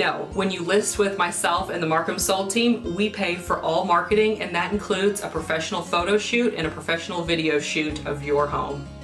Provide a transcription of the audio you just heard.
No, when you list with myself and the Markham Sold team, we pay for all marketing, and that includes a professional photo shoot and a professional video shoot of your home.